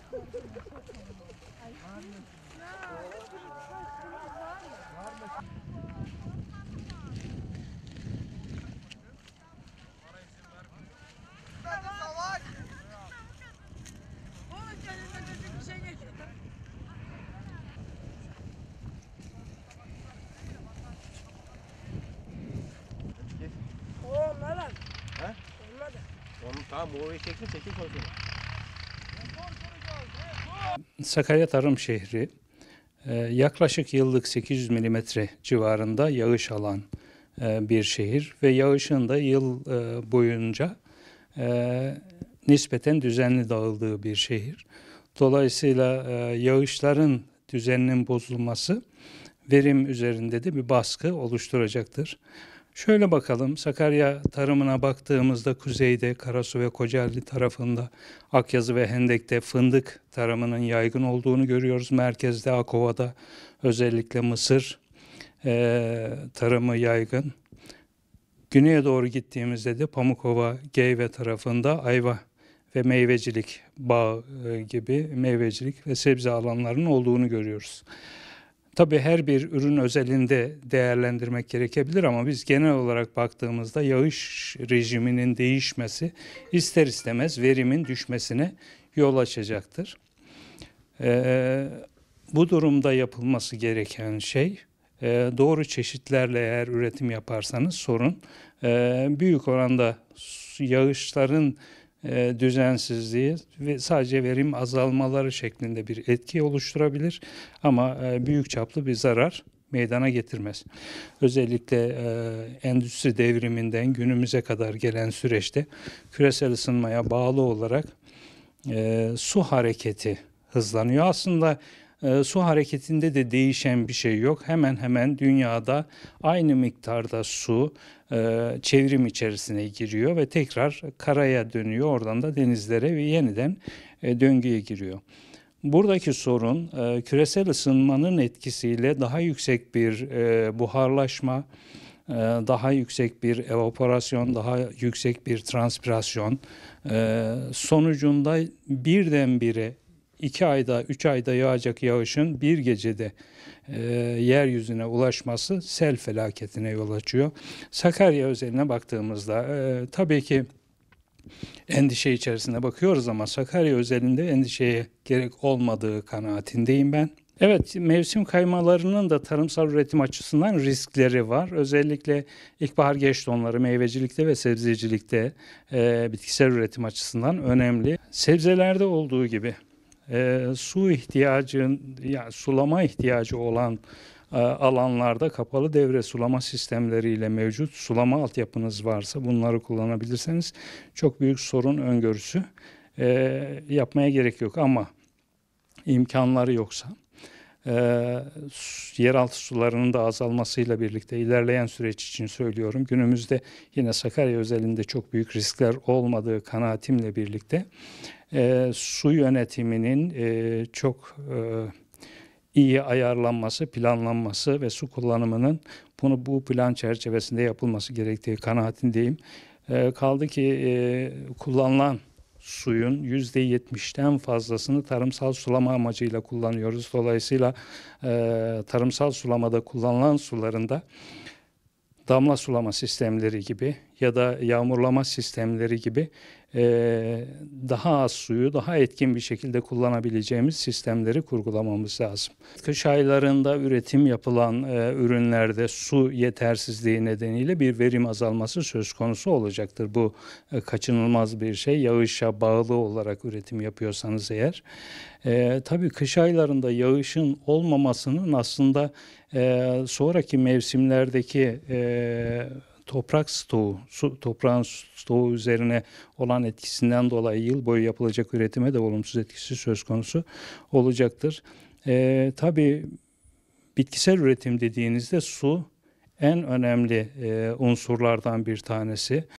Tamam, bu orayı çeksin konuşalım. Sakarya Tarım Şehri yaklaşık yıllık 800 milimetre civarında yağış alan bir şehir ve yağışın da yıl boyunca nispeten düzenli dağıldığı bir şehir. Dolayısıyla yağışların düzeninin bozulması verim üzerinde de bir baskı oluşturacaktır. Şöyle bakalım, Sakarya tarımına baktığımızda kuzeyde Karasu ve Kocaeli tarafında Akyazı ve Hendek'te fındık tarımının yaygın olduğunu görüyoruz. Merkezde Akova'da özellikle mısır tarımı yaygın. Güneye doğru gittiğimizde de Pamukova, Geyve tarafında ayva ve meyvecilik bağ gibi meyvecilik ve sebze alanlarının olduğunu görüyoruz. Tabii her bir ürün özelinde değerlendirmek gerekebilir ama biz genel olarak baktığımızda yağış rejiminin değişmesi ister istemez verimin düşmesine yol açacaktır. Bu durumda yapılması gereken şey doğru çeşitlerle eğer üretim yaparsanız sorun büyük oranda yağışların düzensizliği ve sadece verim azalmaları şeklinde bir etki oluşturabilir ama büyük çaplı bir zarar meydana getirmez. Özellikle endüstri devriminden günümüze kadar gelen süreçte küresel ısınmaya bağlı olarak su hareketi hızlanıyor. Aslında su hareketinde de değişen bir şey yok. Hemen hemen dünyada aynı miktarda su çevrim içerisine giriyor ve tekrar karaya dönüyor. Oradan da denizlere ve yeniden döngüye giriyor. Buradaki sorun küresel ısınmanın etkisiyle daha yüksek bir buharlaşma, daha yüksek bir evaporasyon, daha yüksek bir transpirasyon sonucunda birdenbire 2 ayda, 3 ayda yağacak yağışın bir gecede yeryüzüne ulaşması sel felaketine yol açıyor. Sakarya özeline baktığımızda tabii ki endişe içerisinde bakıyoruz ama Sakarya özelinde endişeye gerek olmadığı kanaatindeyim ben. Evet, mevsim kaymalarının da tarımsal üretim açısından riskleri var. Özellikle ilkbahar geç donları meyvecilikte ve sebzecilikte bitkisel üretim açısından önemli. Sebzelerde olduğu gibi su ihtiyacı, yani sulama ihtiyacı olan alanlarda kapalı devre sulama sistemleriyle mevcut sulama altyapınız varsa bunları kullanabilirseniz çok büyük sorun öngörüsü yapmaya gerek yok ama imkanları yoksa yeraltı sularının da azalmasıyla birlikte ilerleyen süreç için söylüyorum. Günümüzde yine Sakarya özelinde çok büyük riskler olmadığı kanaatimle birlikte su yönetiminin çok iyi ayarlanması, planlanması ve su kullanımının bu plan çerçevesinde yapılması gerektiği kanaatindeyim. Kaldı ki kullanılan suyun %70'ten fazlasını tarımsal sulama amacıyla kullanıyoruz. Dolayısıyla tarımsal sulamada kullanılan suların da damla sulama sistemleri gibi ya da yağmurlama sistemleri gibi daha az suyu daha etkin bir şekilde kullanabileceğimiz sistemleri kurgulamamız lazım. Kış aylarında üretim yapılan ürünlerde su yetersizliği nedeniyle bir verim azalması söz konusu olacaktır. Bu kaçınılmaz bir şey. Yağışa bağlı olarak üretim yapıyorsanız eğer. Tabii kış aylarında yağışın olmamasının aslında sonraki mevsimlerdeki toprak stoğu, toprağın stoğu üzerine olan etkisinden dolayı yıl boyu yapılacak üretime de olumsuz etkisi söz konusu olacaktır. Tabii bitkisel üretim dediğinizde su en önemli unsurlardan bir tanesi.